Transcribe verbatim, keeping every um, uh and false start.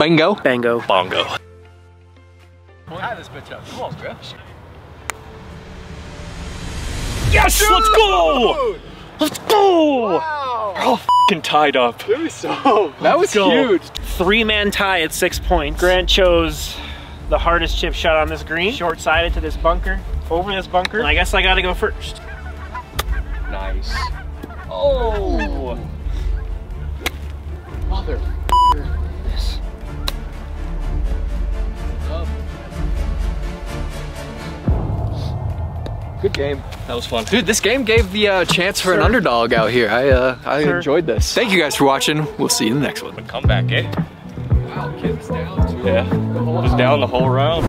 Bango. Bango. Bongo. Tie this bitch up. Come on, bro. Yes, Dude! let's go! Let's go! Wow. We're all f***ing tied up. Dude, so that was Go. huge. Three-man tie at six points. Grant chose the hardest chip shot on this green. Short-sided to this bunker, over this bunker. And I guess I gotta go first. Nice. Oh! Mother. Yes. Good game. That was fun. Dude, this game gave the uh, chance for Sir. an underdog out here. I uh, I Sir. enjoyed this. Thank you guys for watching. We'll see you in the next one. Come back, eh? Wow, Kim's down too. Yeah. Was down the whole round.